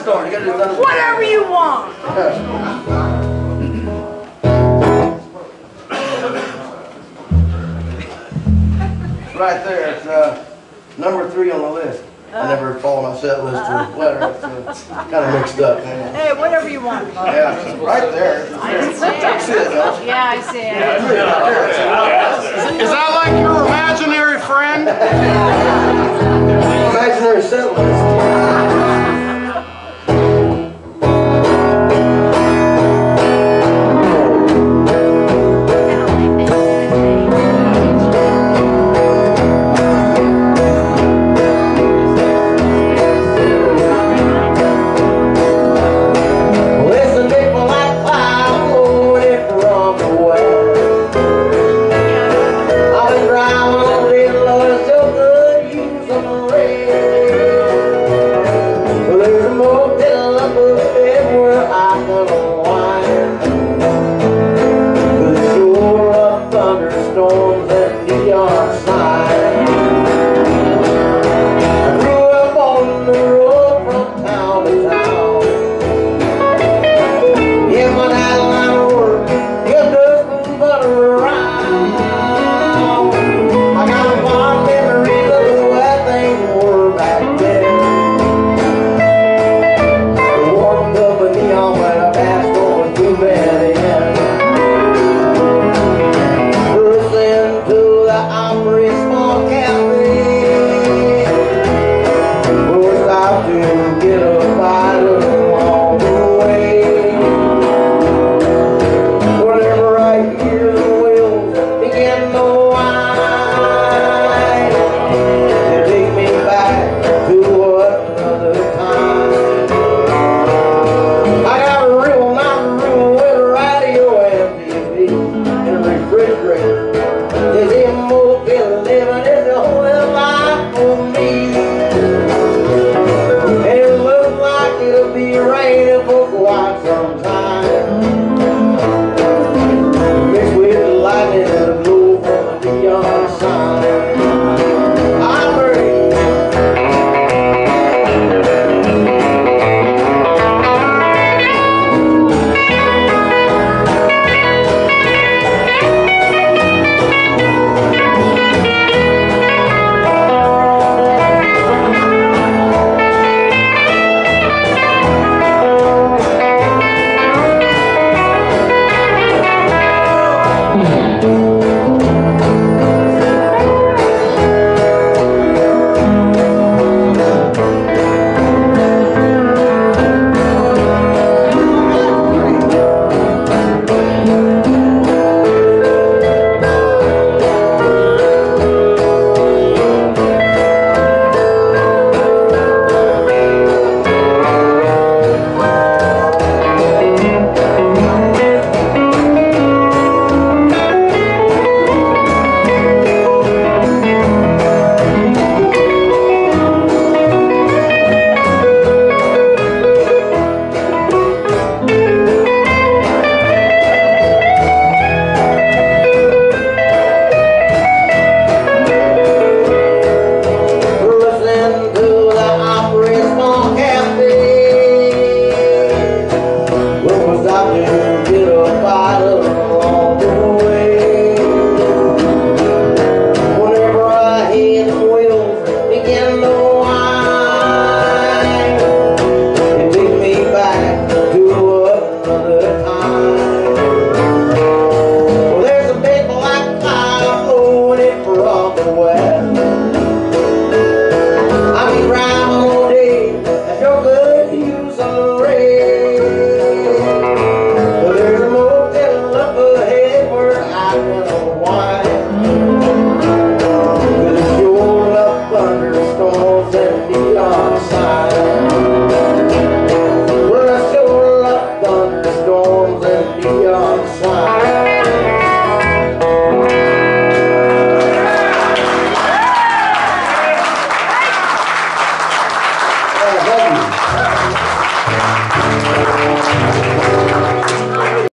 Thunderstorms. You gotta do Thunderstorms. Whatever you want. Right there. It's number 3 on the list. I never follow my set list to the letter. It's kind of mixed up. Man. Hey, whatever you want. Yeah, it's right there. I can see it. You see it, don't you? Yeah, I see it. Is that like your imaginary friend? Imaginary set list. Thunderstorms and neon signs. I grew up on the road from town to town. Yeah, my dad line of work, just nothing but around. I got fond memories of the way things were back then. The warmth of a neon when I passed going through bed in. Get a